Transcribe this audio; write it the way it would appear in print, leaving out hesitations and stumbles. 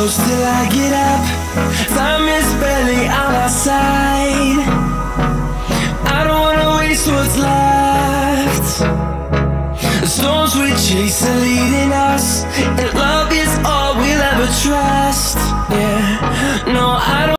close till I get up. Time is barely on our side. I don't wanna waste what's left. The storms we chase are leading us, and love is all we'll ever trust. Yeah,